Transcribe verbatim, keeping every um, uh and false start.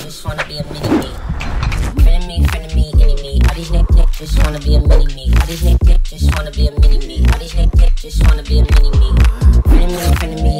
just wanna be a mini me. Friend me, friend me, any me. All these niggas nick, just wanna be a mini me. All these niggas nick, just wanna be a mini me. All these niggas nick, just wanna be a mini me. Friend me, friend me.